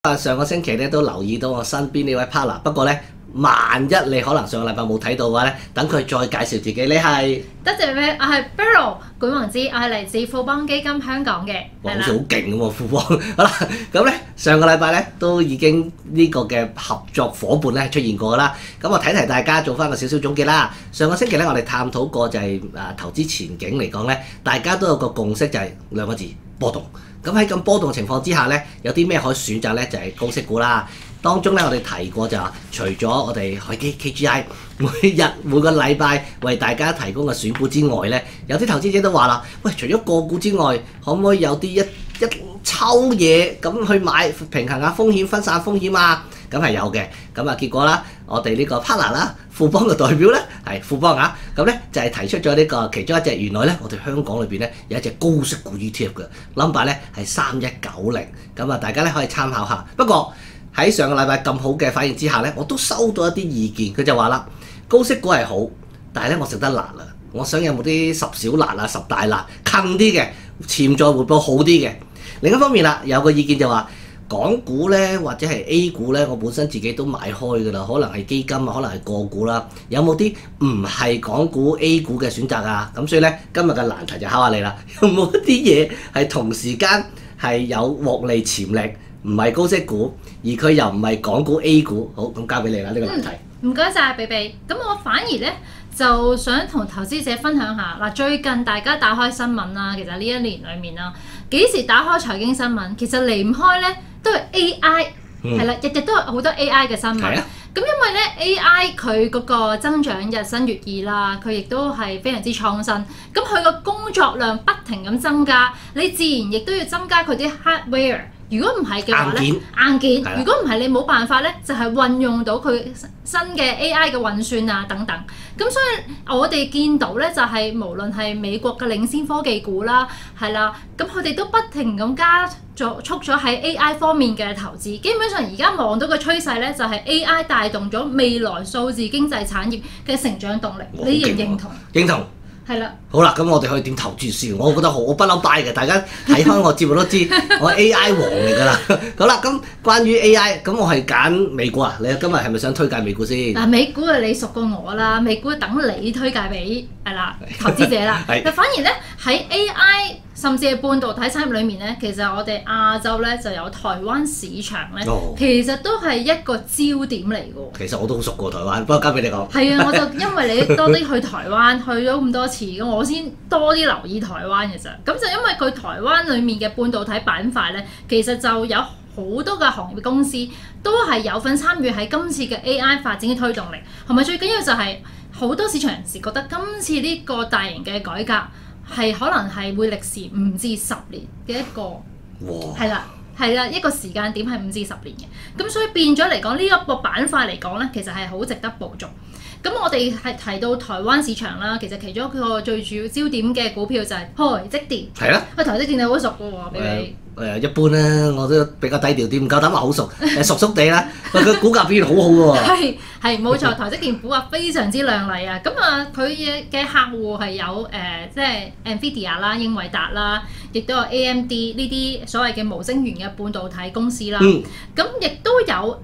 上個星期咧都留意到我身邊呢位 partner， 不過咧萬一你可能上個禮拜冇睇到嘅話咧，等佢再介紹自己。你係？ 多謝你，我係 Beryl 管宏之，我係嚟自富邦基金香港嘅。 哇，好似好勁咁喎，富邦。好啦，咁咧上個禮拜咧都已經呢個嘅合作伙伴咧出現過啦。咁我提大家做翻個少少總結啦。上個星期咧我哋探討過就係投資前景嚟講咧，大家都有個共識就係兩個字波動。咁喺咁波動嘅情況之下咧，有啲咩可以選擇咧？就係高息股啦。當中咧，我哋提過就話，除咗我哋海基 KGI 每個禮拜為大家提供嘅選股之外咧，有啲投資者都話啦，喂，除咗個股之外，可唔可以有啲一抽嘢咁去買平衡下風險、分散風險啊？咁係有嘅。咁啊，結果啦，我哋呢個 partner 啦，富邦嘅代表咧係富邦啊，咁咧就係提出咗呢個其中一隻，原來咧我哋香港裏邊咧有一隻高息股 ETF 嘅 number 咧係3190，咁啊大家咧可以參考下。不過喺上個禮拜咁好嘅反應之下咧，我都收到一啲意見，佢就話啦，高息股係好，但係咧我食得辣啦，我想有冇啲十小辣啊、十大辣坑啲嘅潛在回報好啲嘅。另一方面啦，有個意見就話，港股咧或者係 A 股咧，我本身自己都買開㗎啦，可能係基金啊，可能係個股啦，有冇啲唔係港股 A 股嘅選擇啊？咁所以咧，今日嘅難題就考下你啦，有冇一啲嘢係同時間係有獲利潛力，唔係高息股，而佢又唔係港股 A 股？好，咁交俾你啦，呢個難題。 唔該晒，比比。咁我反而咧就想同投資者分享下嗱，最近大家打開新聞啦，其實呢一年裡面啦，幾時打開財經新聞，其實離唔開咧都係 AI，係啦，日日都有好多 AI 嘅新聞。咁因為咧 AI 佢嗰個增長日新月異啦，佢亦都係非常之創新。咁佢個工作量不停咁增加，你自然亦都要增加佢啲 hardware。如果唔係嘅話咧，硬件如果唔係你冇辦法咧，就係運用到佢新嘅 AI 嘅運算啊等等。咁所以我哋見到咧，就係無論係美國嘅領先科技股啦，係啦，咁佢哋都不停咁促咗喺 AI 方面嘅投資。基本上而家望到嘅趨勢咧，就係 AI 帶動咗未來數字經濟產業嘅成長動力。你認唔認同？ 認同。 係啦， 好啦，咁我哋可以點投資先？我覺得我不嬲 buy 嘅，大家睇開我節目都知我 AI 王嚟㗎啦。好啦，咁關於 AI，咁我係揀美股啊。你今日係咪想推介美股先？ 嗱，美股啊，你熟過我啦，美股等你推介俾係啦投資者啦。但反而咧喺 AI 甚至係半導體產業裏面咧，其實我哋亞洲咧就有台灣市場咧，其實都係一個焦點嚟㗎。 其實我都好熟過台灣，不過交俾你講。 係啊，我就因為你多啲去台灣，去咗咁多次，咁我先多啲留意台灣嘅啫。咁就因為佢台灣裡面嘅半導體板塊咧，其實就有好多嘅行業公司都係有份參與喺今次嘅 AI 發展嘅推動力，同埋最緊要就係好多市場人士覺得今次呢個大型嘅改革係可能係會歷時5至10年嘅一個，係啦。係啦，一個時間點係5至10年嘅，咁所以變咗嚟講，呢一個板塊嚟講咧，其實係好值得捕捉。咁我哋係提到台灣市場啦，其實其中一個最主要焦點嘅股票就係台積電。係啦，台積電你好熟嘅喎，比比。 一般啦，我都比較低調啲，唔夠膽話好熟，熟熟地啦。佢股價表現好好嘅喎。係冇錯，台積電股價非常之亮麗啊！咁啊，佢嘅客戶係有即係 NVIDIA 啦、英偉達啦，亦都有 AMD 呢啲所謂嘅無晶圓嘅半導體公司啦。咁亦都有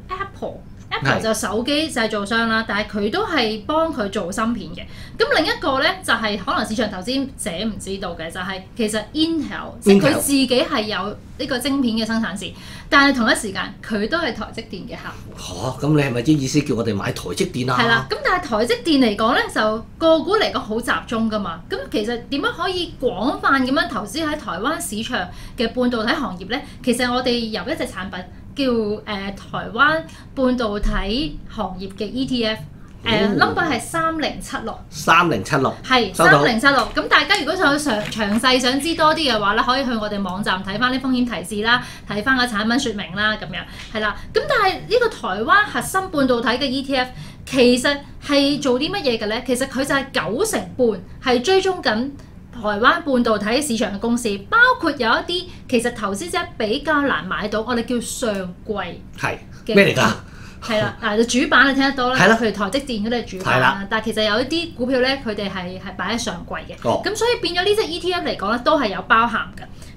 Apple 就手機製造商啦，但係佢都係幫佢做芯片嘅。咁另一個咧就係可能市場投資者唔知道嘅，就係其實 Intel 即係佢自己係有呢個晶片嘅生產線，但係同一時間佢都係台積電嘅客戶。 嚇！咁你係咪啲意思叫我哋買台積電啊？ 係啦，咁但係台積電嚟講咧，就個股嚟講好集中㗎嘛。咁其實點樣可以廣泛咁樣投資喺台灣市場嘅半導體行業咧？其實我哋有一隻產品叫台灣半導體行業嘅 ETF，number 係3076。3076。係3076。咁大家如果想詳細想知多啲嘅話咧，可以去我哋網站睇翻啲風險提示啦，睇翻個產品説明啦，咁樣係啦。咁但係呢個台灣核心半導體嘅 ETF 其實係做啲乜嘢嘅咧？其實佢就係90%係追蹤緊台灣半導體市場嘅公司，包括有一啲其實投資者比較難買到，我哋叫上櫃嘅咩嚟㗎？ 係啦，嗱，主板你聽得多啦，譬如台積電嗰啲係主板啦，但係其實有一啲股票咧，佢哋係擺喺上櫃嘅，咁所以變咗呢隻 ETF 嚟講咧，都係有包含嘅，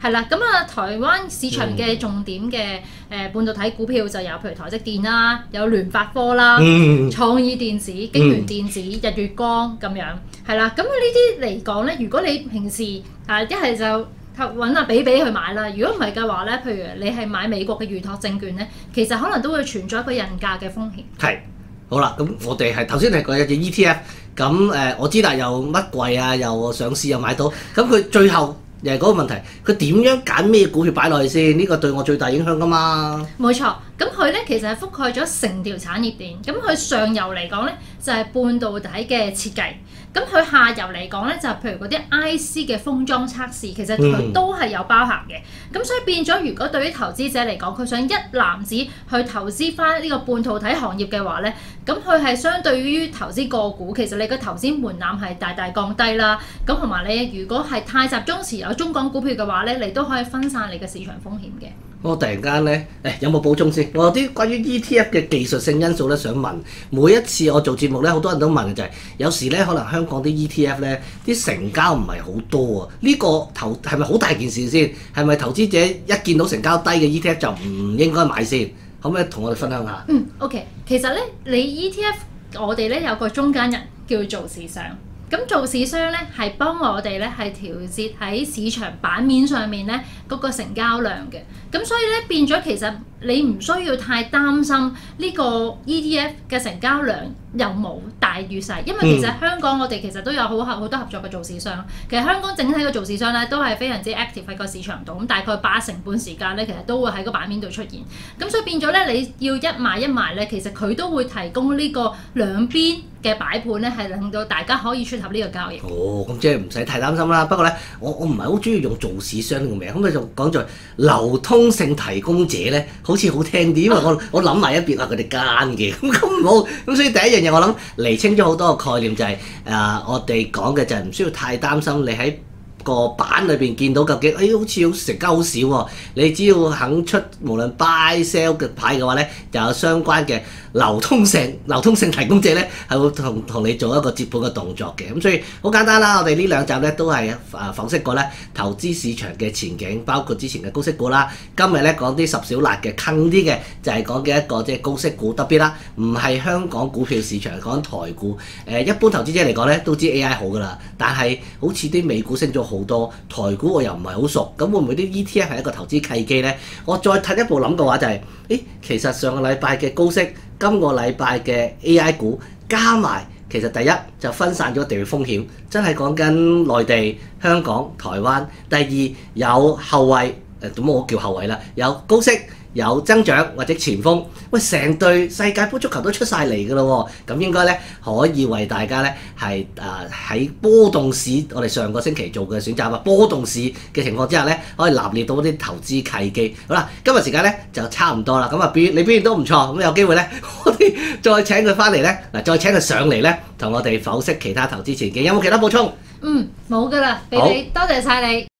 係啦，咁啊，台灣市場嘅重點嘅半導體股票就有譬如台積電啦，有聯發科啦、創意電子、京元電子、日月光咁樣，係啦。咁呢啲嚟講咧，如果你平時一係就揾阿比去買啦，如果唔係嘅話咧，譬如你係買美國嘅預託證券咧，其實可能都會存在一個人價嘅風險。 係，好啦，咁我哋係頭先係講有隻 ETF，咁我知啦，又乜貴啊，又上市又買到，咁佢最後又係嗰個問題，佢點樣揀咩股票擺落去先？呢個對我最大影響噶嘛。冇錯，咁佢咧其實係覆蓋咗成條產業鏈，咁佢上游嚟講咧就係半導體嘅設計。咁佢下游嚟講咧，就係譬如嗰啲 IC 嘅封裝測試，其實佢都係有包含嘅。咁所以變咗，如果對於投資者嚟講，佢想一籃子去投資翻呢個半導體行業嘅話咧，咁佢係相對於投資個股，其實你個投資門檻係大大降低啦。咁同埋你如果係太集中持有中港股票嘅話咧，你都可以分散你嘅市場風險嘅。 我突然間咧，有冇補充先？我有啲關於 ETF 嘅技術性因素咧，想問。每一次我做節目咧，好多人都問嘅就係，有時咧可能香港啲 ETF 咧啲成交唔係好多啊。呢個係咪好大件事先？係咪投資者一見到成交低嘅 ETF 就唔應該買先？可唔可以同我哋分享下 ？OK， 其實咧你 ETF 我哋咧有個中間人叫做市商。咁做市商咧係幫我哋咧係調節喺市場版面上面咧嗰個成交量嘅，咁所以咧變咗其實你唔需要太擔心呢個 ETF 嘅成交量有冇大與細，因為其實香港我哋其實都有好多合作嘅做市商。其實香港整體嘅做市商咧都係非常之 active 喺個市場度，咁大概80%半時間咧其實都會喺個版面度出現。咁所以變咗咧你要一買一賣咧，其實佢都會提供呢個兩邊嘅擺盤咧，係令到大家可以撮合呢個交易。 哦，咁即係唔使太擔心啦。不過咧，我唔係好中意用做市商呢個名，咁佢就講在流通性提供者咧，好似好聽啲，因為我諗埋一邊話佢哋奸嘅，咁唔好。咁所以第一樣嘢我諗釐清咗好多個概念，就係我哋講嘅就係唔需要太擔心你喺個板裏邊見到究竟，好似成交好少喎。你只要肯出無論 buy sell 嘅牌嘅話咧，就有相關嘅流通性提供者咧，係會同你做一個接盤嘅動作嘅。咁所以好簡單啦，我哋呢兩集咧都係剖析過咧投資市場嘅前景，包括之前嘅高息股啦。今日咧講啲十小辣嘅坑啲嘅，就係講嘅一個即係高息股，特別啦，唔係香港股票市場，講台股。一般投資者嚟講咧都知 AI 好噶啦，但係好似啲美股升咗好多，台股我又唔係好熟，咁會唔會啲 ETF 係一個投資契機咧？我再退一步諗嘅話就係，其實上個禮拜嘅高息，今個禮拜嘅 AI 股加埋，其實第一就分散咗地域風險，真係講緊內地、香港、台灣。第二有後衞，咁我叫後衞啦，有高息。有增長或者前鋒，喂，成隊世界盃足球都出晒嚟㗎咯喎，咁應該咧可以為大家咧係喺波動市，我哋上個星期做嘅選擇啊，波動市嘅情況之下咧，可以納列到啲投資契機。好啦，今日時間咧就差唔多啦，咁你表現都唔錯，咁有機會咧，我哋再請佢翻嚟咧，再請佢上嚟咧，同我哋剖析其他投資前景。有冇其他補充？ 冇㗎啦，俾你，多謝晒你。